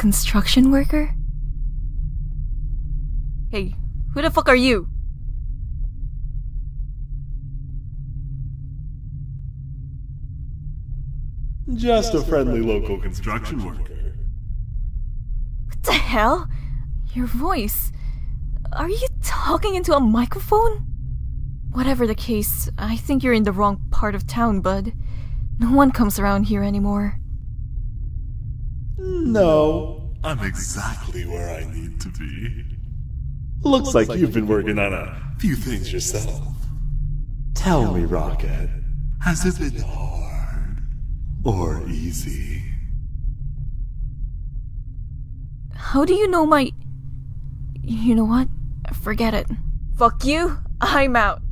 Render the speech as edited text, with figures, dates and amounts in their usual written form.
construction worker? Hey, who the fuck are you? Just a friendly local construction worker. What the hell? Your voice. Are you talking into a microphone? Whatever the case, I think you're in the wrong part of town, bud. No one comes around here anymore. No, I'm exactly where I need to be. Looks like you've been working on a few things yourself. Tell me, Rocket, has it been hard or easy? How do you know my... You know what? Forget it. Fuck you, I'm out.